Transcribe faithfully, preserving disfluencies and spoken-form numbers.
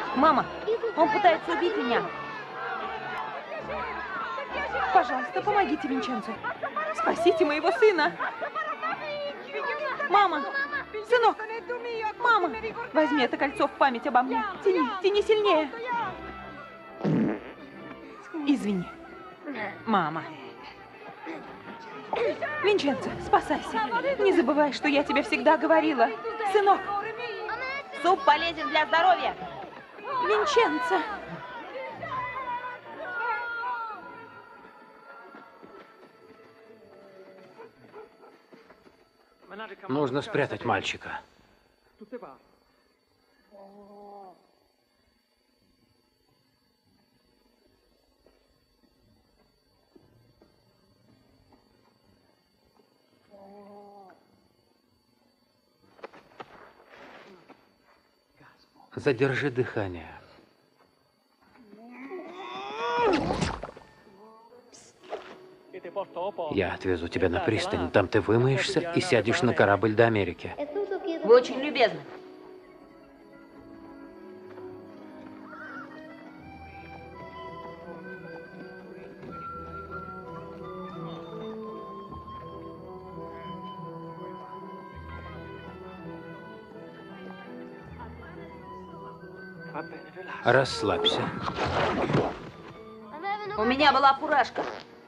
Мама, он пытается убить меня. Пожалуйста, помогите Винченцо. Спасите моего сына. Мама, сынок, мама, возьми это кольцо в память обо мне. Тяни, тяни сильнее. Извини. Мама. Винченцо, спасайся. Не забывай, что я тебе всегда говорила. Сынок. Суп полезен для здоровья. Винченцо. Нужно спрятать мальчика. Задержи дыхание. Я отвезу тебя на пристань. Там ты вымоешься и сядешь на корабль до Америки. Вы очень любезны. Расслабься. У меня была фуражка.